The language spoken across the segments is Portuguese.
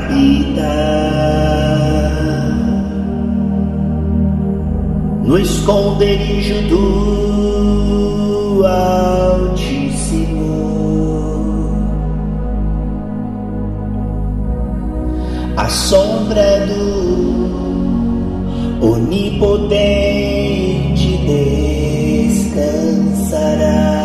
habita no esconderijo do Altíssimo. À sombra do Onipotente descansará.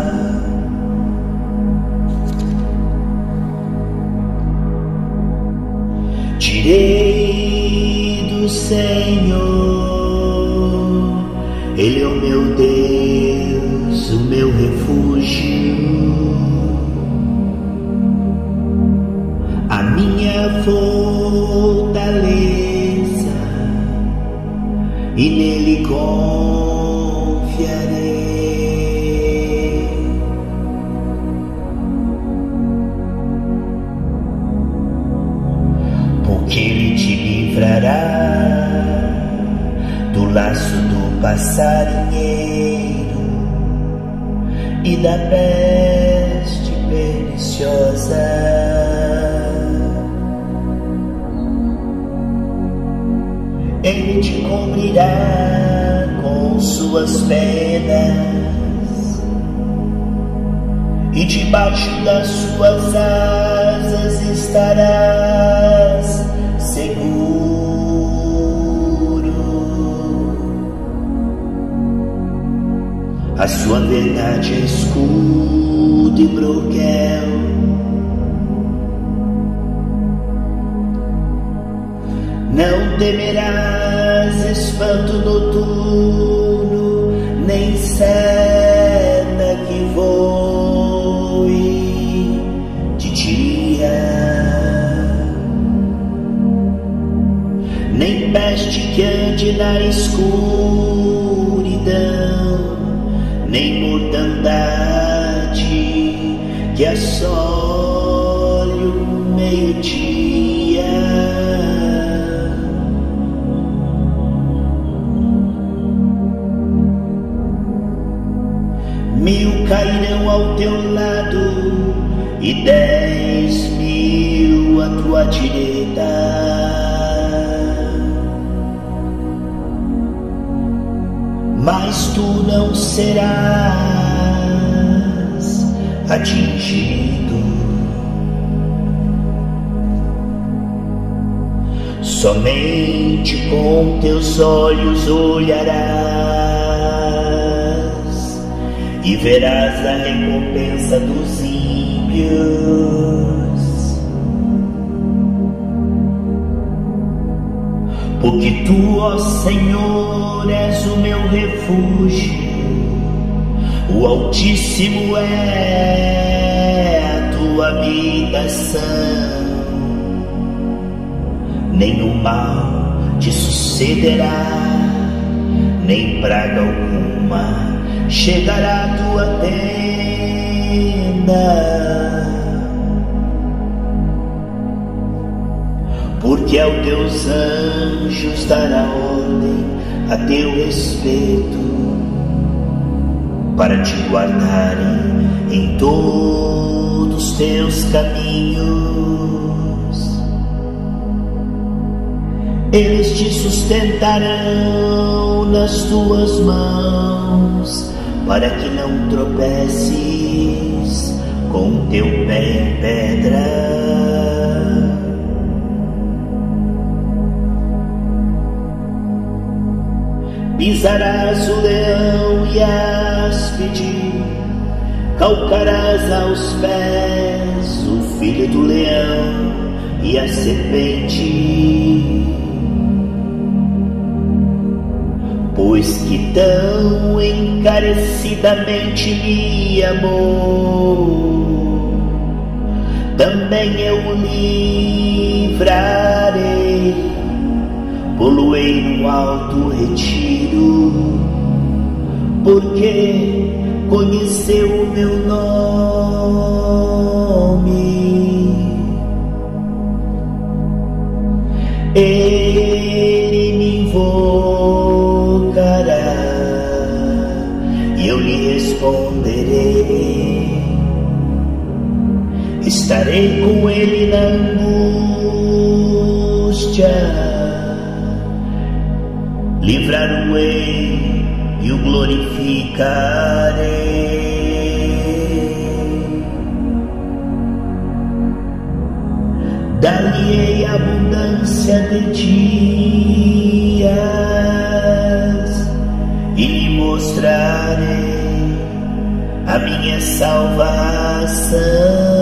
Direi do Senhor, Ele é o meu Deus, o meu refúgio, a minha fortaleza, e nele confiarei. Porque Ele te livrará do laço do passarinheiro e da peste perniciosa. Ele te cobrirá com suas penas, e debaixo das suas asas estarás seguro. A sua verdade é escudo e broquel. Não temerás espanto noturno, nem seta que voe de dia, nem peste que ande na escuridão, nem mortandade que assole o meio-dia. Mil cairão ao teu lado e 10.000 à tua direita, mas tu não serás atingido. Somente com teus olhos olharás e verás a recompensa dos ímpios. Porque tu, ó Senhor, és o meu refúgio, o Altíssimo é a tua habitação. Nenhum mal te sucederá, nem praga alguma chegará à tua tenda, porque aos teus anjos dará ordem a teu respeito, para te guardarem em todos os teus caminhos. Eles te sustentarão nas tuas mãos, para que não tropeces com o teu pé em pedra. Pisarás o leão e a áspide, calcarás aos pés o filho do leão e a serpente. Pois que tão encarecidamente me amou, também eu o livrarei, pô-lo-ei no alto retiro, porque conheceu o meu nome. Ele me invocará e eu lhe responderei. Estarei com ele na angústia, angústia, livrar-o-ei e o glorificarei. Dar-lhe-ei abundância de dias e lhe mostrarei a minha salvação.